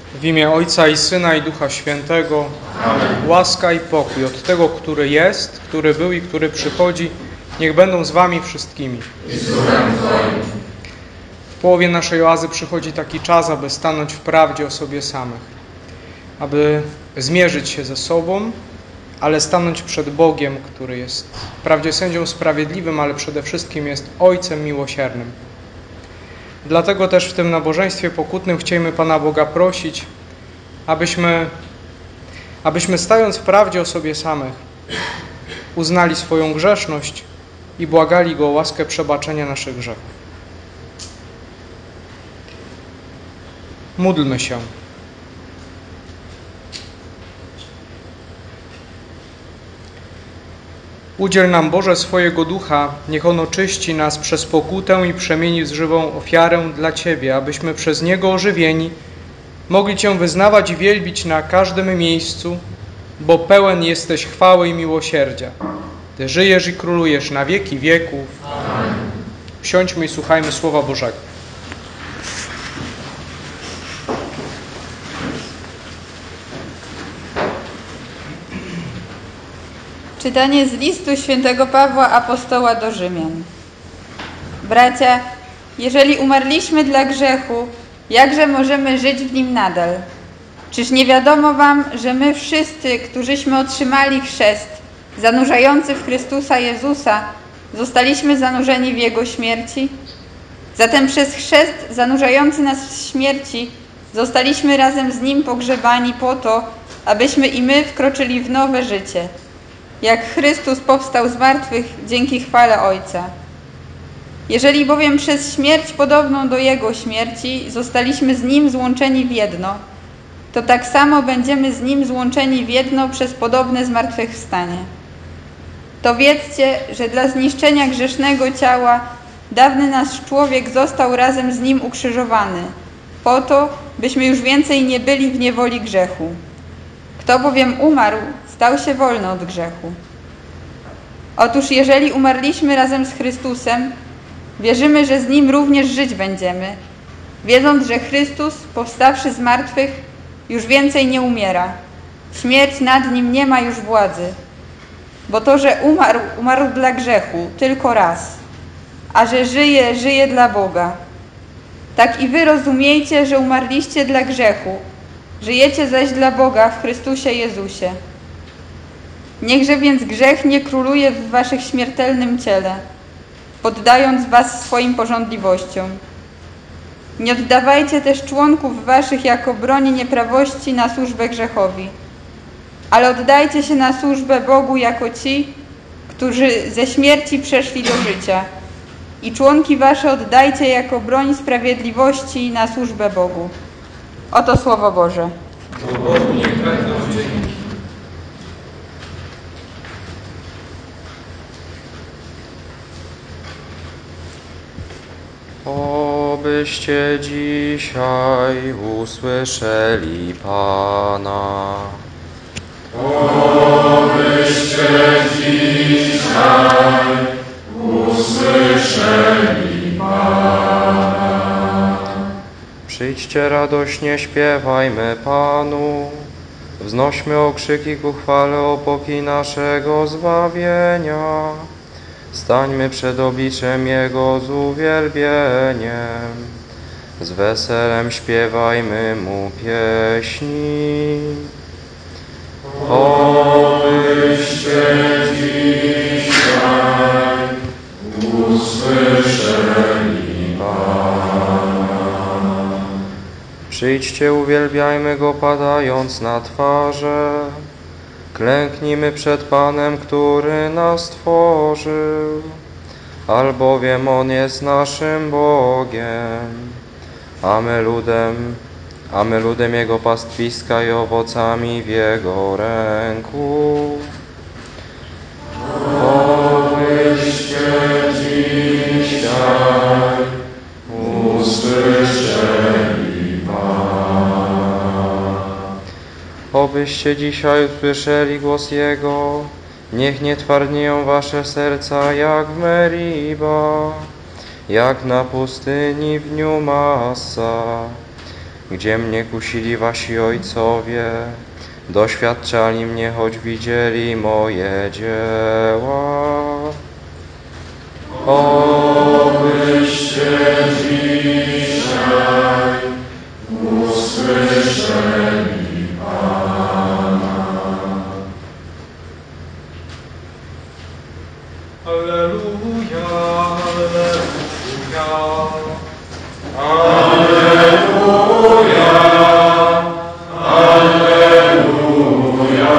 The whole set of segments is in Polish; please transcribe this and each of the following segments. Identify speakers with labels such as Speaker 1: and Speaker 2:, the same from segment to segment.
Speaker 1: W imię Ojca i Syna i Ducha Świętego. Amen. Łaska i pokój od tego, który jest, który był i który przychodzi, niech będą z wami wszystkimi. W połowie naszej oazy przychodzi taki czas, aby stanąć w prawdzie o sobie samych. Aby zmierzyć się ze sobą, ale stanąć przed Bogiem, który jest wprawdzie sędzią sprawiedliwym, ale przede wszystkim jest Ojcem miłosiernym. Dlatego też w tym nabożeństwie pokutnym chcielibyśmy Pana Boga prosić, abyśmy stając w prawdzie o sobie samych, uznali swoją grzeszność i błagali Go o łaskę przebaczenia naszych grzechów. Módlmy się. Udziel nam, Boże, swojego Ducha, niech On oczyści nas przez pokutę i przemieni w żywą ofiarę dla Ciebie, abyśmy przez Niego ożywieni mogli Cię wyznawać i wielbić na każdym miejscu, bo pełen jesteś chwały i miłosierdzia. Ty żyjesz i królujesz na wieki wieków. Amen. Siądźmy i słuchajmy Słowa Bożego.
Speaker 2: Czytanie z listu świętego Pawła Apostoła do Rzymian. Bracia, jeżeli umarliśmy dla grzechu, jakże możemy żyć w nim nadal? Czyż nie wiadomo wam, że my wszyscy, którzyśmy otrzymali chrzest, zanurzający w Chrystusa Jezusa, zostaliśmy zanurzeni w Jego śmierci? Zatem przez chrzest zanurzający nas w śmierci zostaliśmy razem z Nim pogrzebani po to, abyśmy i my wkroczyli w nowe życie. Jak Chrystus powstał z martwych dzięki chwale Ojca. Jeżeli bowiem przez śmierć podobną do Jego śmierci zostaliśmy z Nim złączeni w jedno, to tak samo będziemy z Nim złączeni w jedno przez podobne zmartwychwstanie. To wiedzcie, że dla zniszczenia grzesznego ciała dawny nasz człowiek został razem z Nim ukrzyżowany, po to, byśmy już więcej nie byli w niewoli grzechu. Kto bowiem umarł, stał się wolny od grzechu. Otóż jeżeli umarliśmy razem z Chrystusem, wierzymy, że z Nim również żyć będziemy, wiedząc, że Chrystus, powstawszy z martwych, już więcej nie umiera. Śmierć nad Nim nie ma już władzy. Bo to, że umarł dla grzechu tylko raz, a że żyje dla Boga. Tak i wy rozumiejcie, że umarliście dla grzechu, żyjecie zaś dla Boga w Chrystusie Jezusie. Niechże więc grzech nie króluje w waszych śmiertelnym ciele, poddając was swoim pożądliwościom. Nie oddawajcie też członków waszych jako broni nieprawości na służbę grzechowi, ale oddajcie się na służbę Bogu jako ci, którzy ze śmierci przeszli do życia, i członki wasze oddajcie jako broń sprawiedliwości na służbę Bogu. Oto Słowo Boże.
Speaker 3: Obyście dzisiaj usłyszeli Pana.
Speaker 4: Obyście dzisiaj usłyszeli Pana.
Speaker 3: Przyjdźcie radośnie, śpiewajmy Panu. Wznośmy okrzyki ku chwale opłoki naszego zbawienia. Stańmy przed obliczem Jego z uwielbieniem, z weselem śpiewajmy Mu pieśni.
Speaker 4: Obyście dzisiaj usłyszeli Pana.
Speaker 3: Przyjdźcie, uwielbiajmy Go padając na twarze. Klęknijmy przed Panem, który nas stworzył, albowiem On jest naszym Bogiem, a my ludem Jego pastwiska i owocami w Jego ręku.
Speaker 4: Obyście dzisiaj usłyszeli Pana.
Speaker 3: Obyście dzisiaj usłyszeli głos Jego, niech nie twardnieją wasze serca jak w Meriba, jak na pustyni w dniu Massa, gdzie mnie kusili wasi ojcowie, doświadczali mnie, choć widzieli moje dzieła.
Speaker 4: Obyście dzisiaj usłyszeli Pana.
Speaker 1: Alleluja, alleluja.
Speaker 4: Alleluja, alleluja.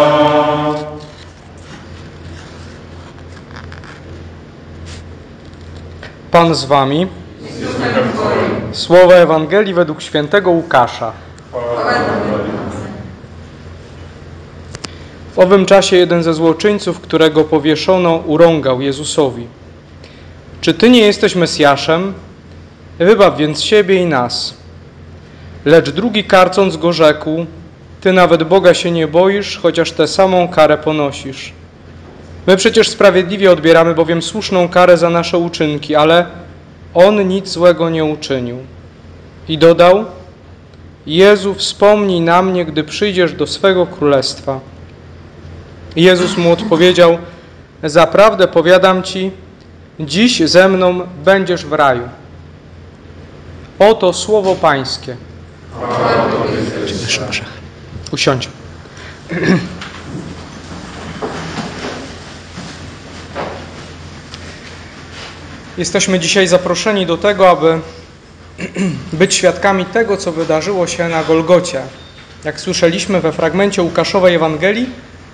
Speaker 1: Pan z wami. Słowa Ewangelii według świętego Łukasza. W owym czasie jeden ze złoczyńców, którego powieszono, urągał Jezusowi: czy Ty nie jesteś Mesjaszem? Wybaw więc siebie i nas. Lecz drugi, karcąc go, rzekł: Ty nawet Boga się nie boisz, chociaż tę samą karę ponosisz. My przecież sprawiedliwie odbieramy bowiem słuszną karę za nasze uczynki, ale on nic złego nie uczynił. I dodał: Jezu, wspomnij na mnie, gdy przyjdziesz do swego królestwa. Jezus mu odpowiedział: zaprawdę powiadam ci, dziś ze mną będziesz w raju. Oto słowo Pańskie. Usiądź. Jesteśmy dzisiaj zaproszeni do tego, aby być świadkami tego, co wydarzyło się na Golgocie. Jak słyszeliśmy we fragmencie Łukaszowej Ewangelii,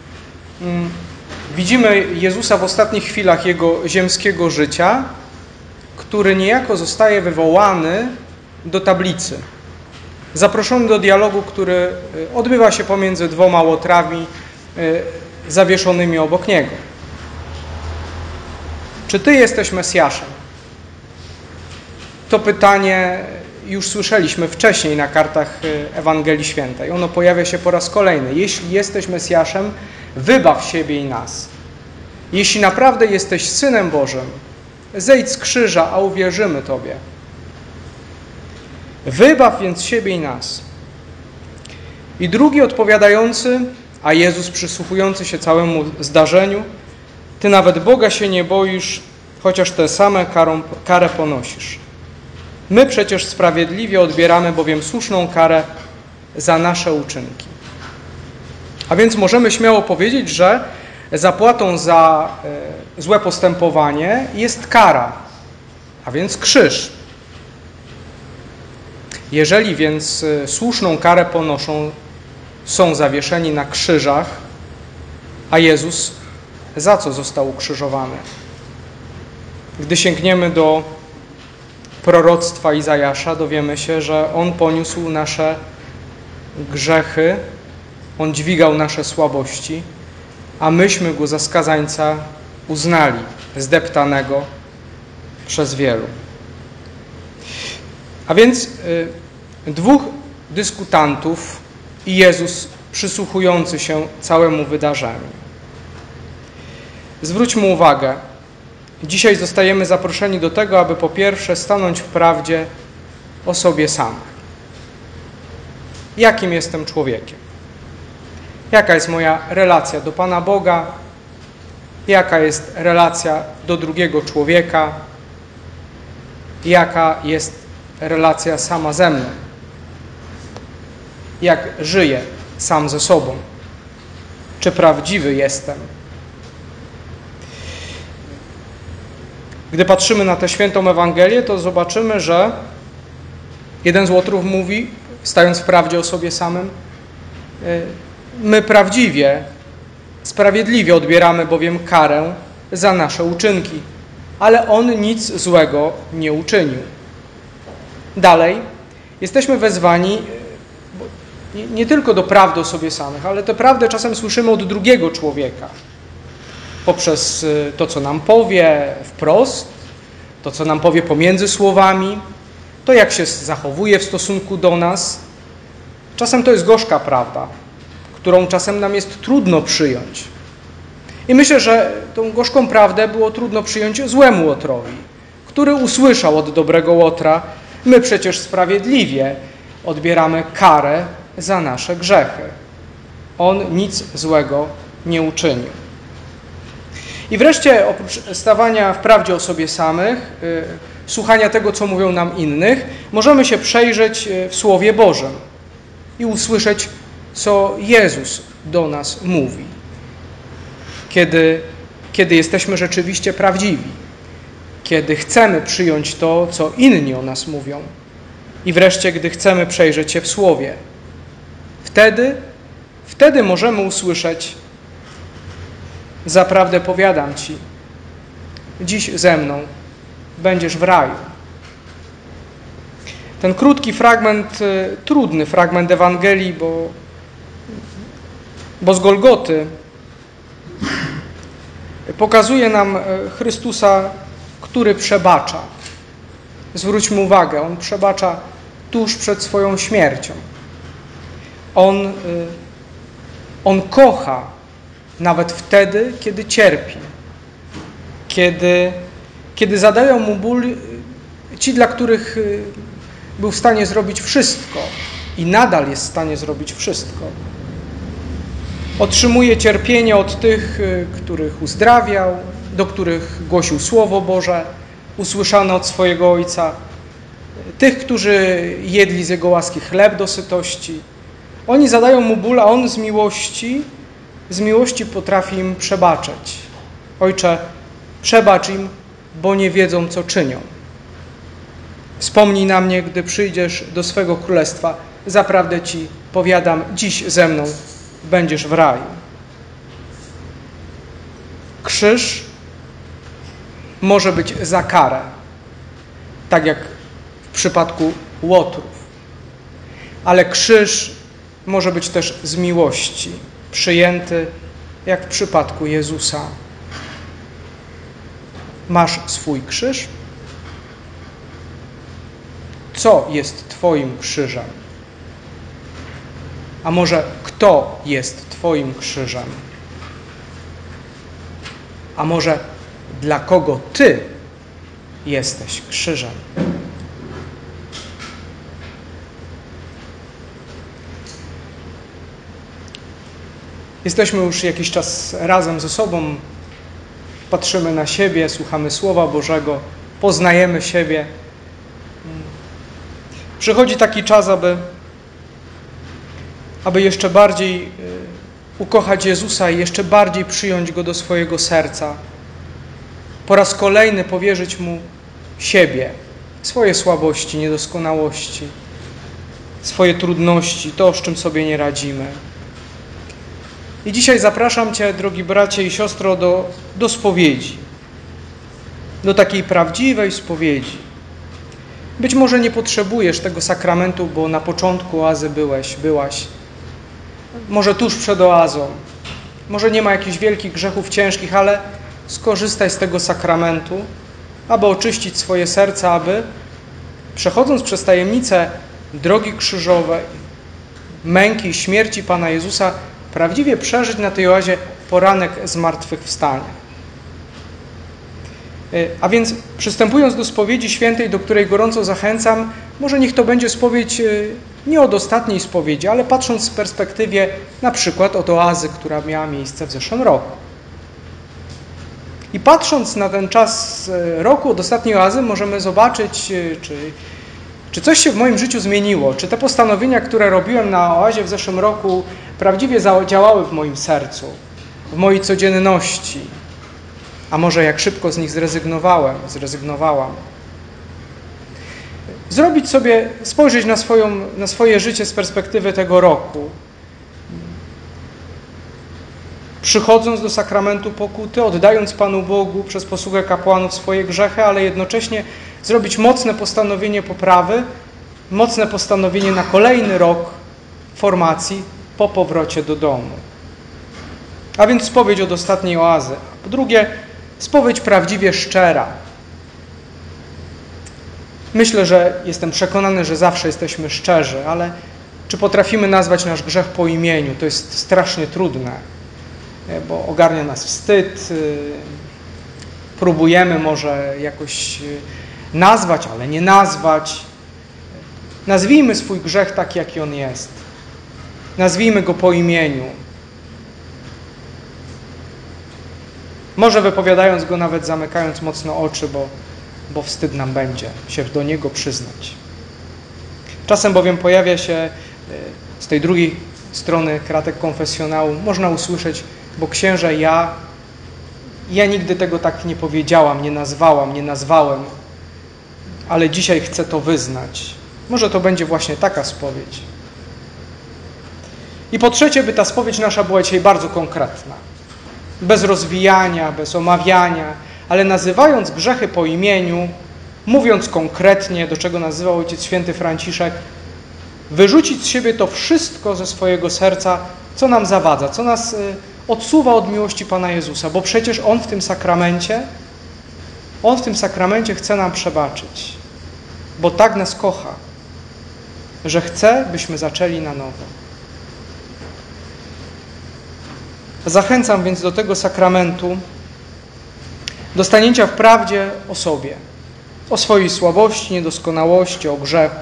Speaker 1: widzimy Jezusa w ostatnich chwilach Jego ziemskiego życia, który niejako zostaje wywołany do tablicy. Zaproszony do dialogu, który odbywa się pomiędzy dwoma łotrami zawieszonymi obok Niego. Czy Ty jesteś Mesjaszem? To pytanie już słyszeliśmy wcześniej na kartach Ewangelii Świętej. Ono pojawia się po raz kolejny. Jeśli jesteś Mesjaszem, wybaw siebie i nas. Jeśli naprawdę jesteś Synem Bożym, zejdź z krzyża, a uwierzymy Tobie. Wybaw więc siebie i nas. I drugi odpowiadający, a Jezus przysłuchujący się całemu zdarzeniu: Ty nawet Boga się nie boisz, chociaż tę samą karę ponosisz. My przecież sprawiedliwie odbieramy bowiem słuszną karę za nasze uczynki. A więc możemy śmiało powiedzieć, że zapłatą za złe postępowanie jest kara, a więc krzyż. Jeżeli więc słuszną karę ponoszą, są zawieszeni na krzyżach, a Jezus za co został ukrzyżowany? Gdy sięgniemy do proroctwa Izajasza, dowiemy się, że On poniósł nasze grzechy, On dźwigał nasze słabości, a myśmy Go za skazańca uznali, zdeptanego przez wielu. A więc dwóch dyskutantów i Jezus przysłuchujący się całemu wydarzeniu. Zwróćmy uwagę, dzisiaj zostajemy zaproszeni do tego, aby po pierwsze stanąć w prawdzie o sobie samych. Jakim jestem człowiekiem? Jaka jest moja relacja do Pana Boga? Jaka jest relacja do drugiego człowieka? Jaka jest relacja sama ze mną? Jak żyję sam ze sobą? Czy prawdziwy jestem? Gdy patrzymy na tę świętą Ewangelię, to zobaczymy, że jeden z łotrów mówi, stając w prawdzie o sobie samym: my prawdziwie, sprawiedliwie odbieramy bowiem karę za nasze uczynki, ale on nic złego nie uczynił. Dalej, jesteśmy wezwani nie tylko do prawdy o sobie samych, ale tę prawdę czasem słyszymy od drugiego człowieka. Poprzez to, co nam powie wprost, to, co nam powie pomiędzy słowami, to, jak się zachowuje w stosunku do nas. Czasem to jest gorzka prawda, którą czasem nam jest trudno przyjąć. I myślę, że tą gorzką prawdę było trudno przyjąć złemu łotrowi, który usłyszał od dobrego łotra: my przecież sprawiedliwie odbieramy karę za nasze grzechy. On nic złego nie uczynił. I wreszcie, oprócz stawania w prawdzie o sobie samych, słuchania tego, co mówią nam innych, możemy się przejrzeć w Słowie Bożym i usłyszeć, co Jezus do nas mówi. Kiedy jesteśmy rzeczywiście prawdziwi, kiedy chcemy przyjąć to, co inni o nas mówią i wreszcie, gdy chcemy przejrzeć się w Słowie. Wtedy możemy usłyszeć: zaprawdę powiadam Ci, dziś ze mną będziesz w raju. Ten krótki fragment, trudny fragment Ewangelii, bo z Golgoty, pokazuje nam Chrystusa, który przebacza. Zwróćmy uwagę, On przebacza tuż przed swoją śmiercią. On kocha nawet wtedy, kiedy cierpi. Kiedy zadają Mu ból ci, dla których był w stanie zrobić wszystko i nadal jest w stanie zrobić wszystko. Otrzymuje cierpienie od tych, których uzdrawiał, do których głosił Słowo Boże, usłyszane od swojego Ojca, tych, którzy jedli z Jego łaski chleb do sytości. Oni zadają Mu ból, a On z miłości potrafi im przebaczać. Ojcze, przebacz im, bo nie wiedzą, co czynią. Wspomnij na mnie, gdy przyjdziesz do swego królestwa. Zaprawdę Ci powiadam, dziś ze mną będziesz w raju. Krzyż może być za karę, tak jak w przypadku łotrów. Ale krzyż może być też z miłości przyjęty, jak w przypadku Jezusa. Masz swój krzyż? Co jest Twoim krzyżem? A może kto jest Twoim krzyżem? A może dla kogo Ty jesteś krzyżem? Jesteśmy już jakiś czas razem ze sobą, patrzymy na siebie, słuchamy Słowa Bożego, poznajemy siebie. Przychodzi taki czas, aby jeszcze bardziej ukochać Jezusa i jeszcze bardziej przyjąć Go do swojego serca. Po raz kolejny powierzyć Mu siebie, swoje słabości, niedoskonałości, swoje trudności, to, z czym sobie nie radzimy. I dzisiaj zapraszam Cię, drogi bracie i siostro, do spowiedzi. Do takiej prawdziwej spowiedzi. Być może nie potrzebujesz tego sakramentu, bo na początku oazy byłaś. Może tuż przed oazą. Może nie ma jakichś wielkich grzechów ciężkich, ale skorzystaj z tego sakramentu, aby oczyścić swoje serce, aby przechodząc przez tajemnicę drogi krzyżowej, męki i śmierci Pana Jezusa, prawdziwie przeżyć na tej oazie poranek zmartwychwstania. A więc przystępując do spowiedzi świętej, do której gorąco zachęcam, może niech to będzie spowiedź nie od ostatniej spowiedzi, ale patrząc w perspektywie na przykład od oazy, która miała miejsce w zeszłym roku. I patrząc na ten czas roku od ostatniej oazy, możemy zobaczyć, czy coś się w moim życiu zmieniło, czy te postanowienia, które robiłem na oazie w zeszłym roku, prawdziwie zadziałały w moim sercu, w mojej codzienności. A może jak szybko z nich zrezygnowałam. Spojrzeć na swoje życie z perspektywy tego roku. Przychodząc do sakramentu pokuty, oddając Panu Bogu przez posługę kapłanów swoje grzechy, ale jednocześnie zrobić mocne postanowienie poprawy, mocne postanowienie na kolejny rok formacji po powrocie do domu. A więc spowiedź od ostatniej oazy. Po drugie, spowiedź prawdziwie szczera. Myślę, że jestem przekonany, że zawsze jesteśmy szczerzy, ale czy potrafimy nazwać nasz grzech po imieniu? To jest strasznie trudne, bo ogarnia nas wstyd. Próbujemy może jakoś nazwać, ale nie nazwać. Nazwijmy swój grzech tak, jaki on jest. Nazwijmy go po imieniu. Może wypowiadając go, nawet zamykając mocno oczy, bo wstyd nam będzie się do niego przyznać. Czasem bowiem pojawia się z tej drugiej strony kratek konfesjonału, można usłyszeć, bo księże, ja nigdy tego tak nie powiedziałam, nie nazwałam, nie nazwałem, ale dzisiaj chcę to wyznać. Może to będzie właśnie taka spowiedź. I po trzecie, by ta spowiedź nasza była dzisiaj bardzo konkretna. Bez rozwijania, bez omawiania, ale nazywając grzechy po imieniu, mówiąc konkretnie, do czego nazywał Ojciec Święty Franciszek, wyrzucić z siebie to wszystko ze swojego serca, co nam zawadza, co nas odsuwa od miłości Pana Jezusa, bo przecież On w tym sakramencie chce nam przebaczyć, bo tak nas kocha, że chce, byśmy zaczęli na nowo. Zachęcam więc do tego sakramentu, do stanięcia w prawdzie o sobie, o swojej słabości, niedoskonałości, o grzechu.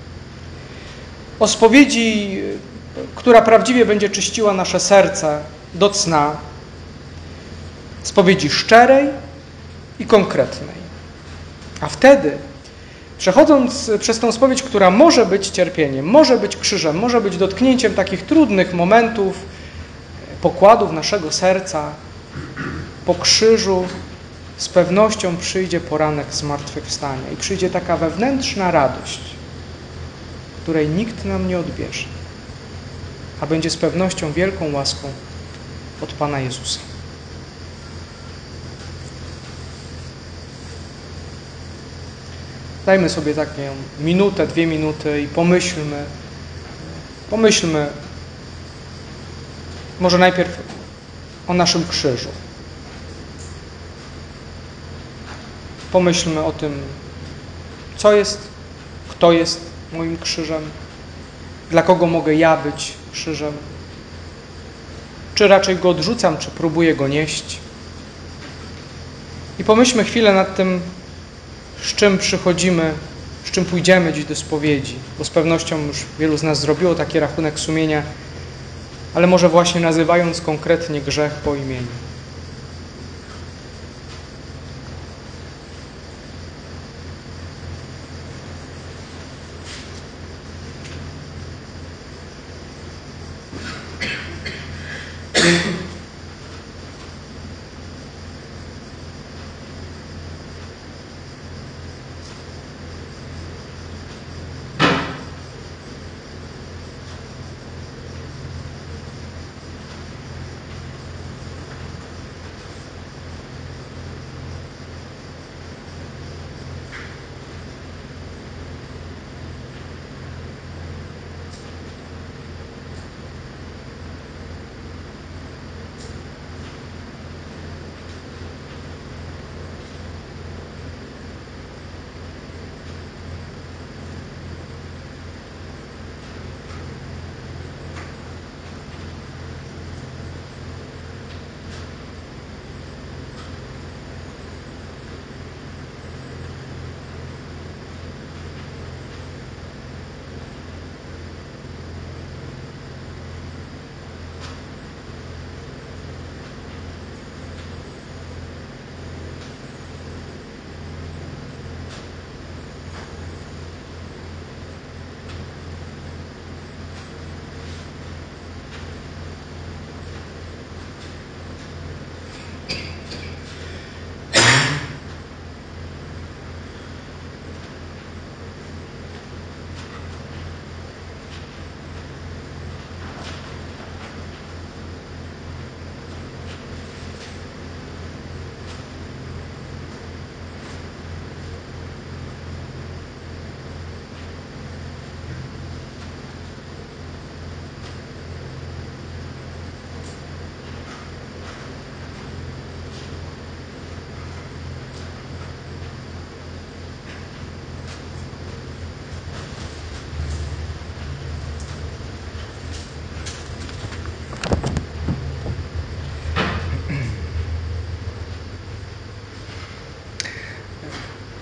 Speaker 1: O spowiedzi, która prawdziwie będzie czyściła nasze serce do cna. Spowiedzi szczerej i konkretnej. A wtedy, przechodząc przez tą spowiedź, która może być cierpieniem, może być krzyżem, może być dotknięciem takich trudnych momentów, pokładów naszego serca, po krzyżu z pewnością przyjdzie poranek zmartwychwstania i przyjdzie taka wewnętrzna radość, której nikt nam nie odbierze, a będzie z pewnością wielką łaską od Pana Jezusa. Dajmy sobie taką minutę, 2 minuty i pomyślmy może najpierw o naszym krzyżu. Pomyślmy o tym, co jest, kto jest moim krzyżem, dla kogo mogę ja być krzyżem, czy raczej go odrzucam, czy próbuję go nieść. I pomyślmy chwilę nad tym, z czym przychodzimy, z czym pójdziemy dziś do spowiedzi, bo z pewnością już wielu z nas zrobiło taki rachunek sumienia, ale może właśnie nazywając konkretnie grzech po imieniu.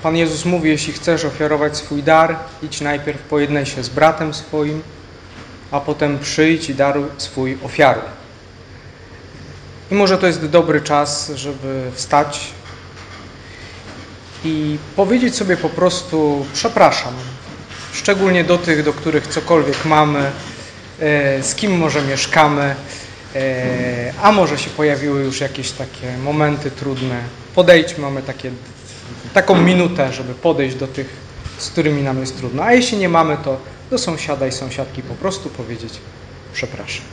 Speaker 1: Pan Jezus mówi, jeśli chcesz ofiarować swój dar, idź najpierw, pojednaj się z bratem swoim, a potem przyjdź i daruj swój ofiaruj. I może to jest dobry czas, żeby wstać i powiedzieć sobie po prostu przepraszam. Szczególnie do tych, do których cokolwiek mamy, z kim może mieszkamy, a może się pojawiły już jakieś takie momenty trudne. Podejdźmy, mamy taką minutę, żeby podejść do tych, z którymi nam jest trudno. A jeśli nie mamy, to do sąsiada i sąsiadki po prostu powiedzieć przepraszam.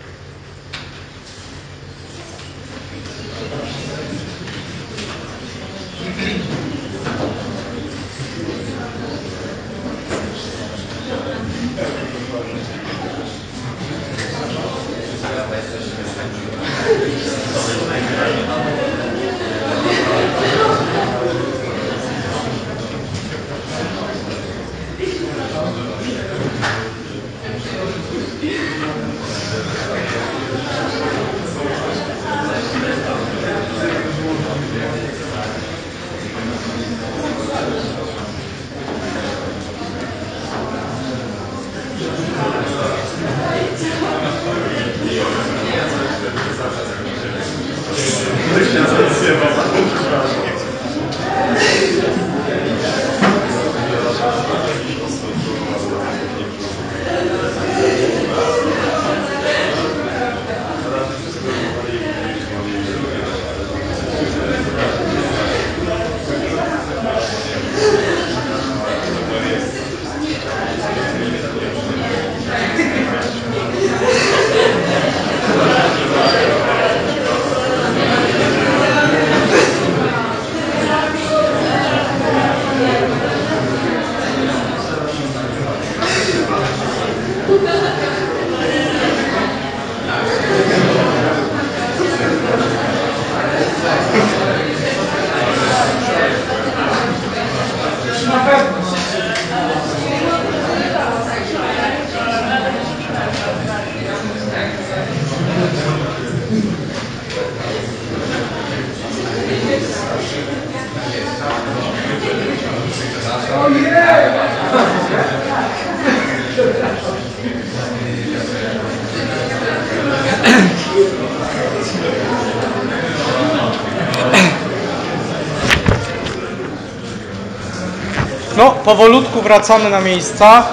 Speaker 1: No, powolutku wracamy na miejsca.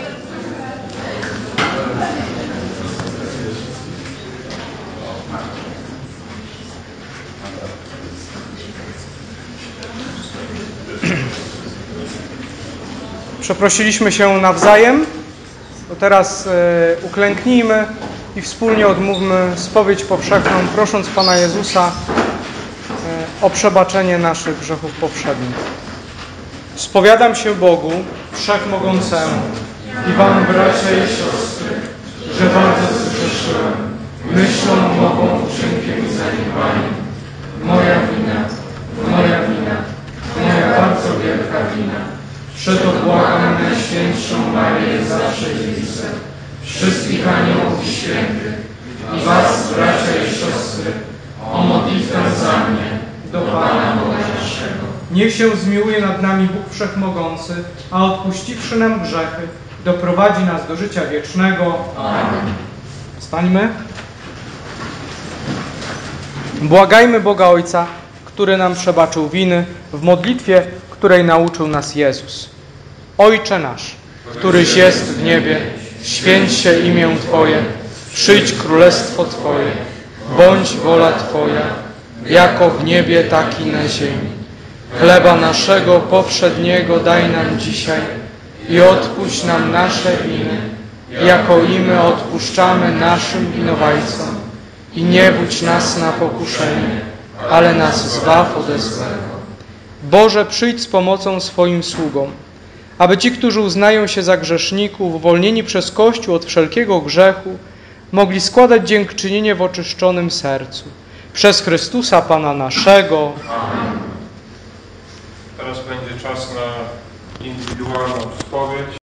Speaker 1: Przeprosiliśmy się nawzajem, to teraz uklęknijmy i wspólnie odmówmy spowiedź powszechną, prosząc Pana Jezusa o przebaczenie naszych grzechów poprzednich. Spowiadam się Bogu, Wszechmogącemu i Wam, bracia i siostry, że bardzo zgrzeszyłem myślą, mową, uczynkiem i zaniedbaniem. Moja wina, moja bardzo wielka wina. Przeto błagam Najświętszą Maryję, zawsze Dziewicę, wszystkich aniołów i świętych i Was, bracia i siostry, o modlitwę za mnie do Pana Boga naszego. Niech się zmiłuje nad nami Bóg Wszechmogący, a odpuściwszy nam grzechy, doprowadzi nas do życia wiecznego. Amen. Stańmy. Błagajmy Boga Ojca, który nam przebaczył winy, w modlitwie, której nauczył nas Jezus. Ojcze nasz, któryś jest w niebie, święć się imię Twoje, przyjdź królestwo Twoje, bądź wola Twoja, jako w niebie, tak i na ziemi. Chleba naszego powszedniego daj nam dzisiaj i odpuść nam nasze winy, jako i my odpuszczamy naszym winowajcom. I nie wódź nas na pokuszenie, ale nas zbaw ode złego. Boże, przyjdź z pomocą swoim sługom, aby ci, którzy uznają się za grzeszników, uwolnieni przez Kościół od wszelkiego grzechu, mogli składać dziękczynienie w oczyszczonym sercu. Przez Chrystusa Pana naszego.
Speaker 5: Amen. Teraz będzie czas na indywidualną spowiedź.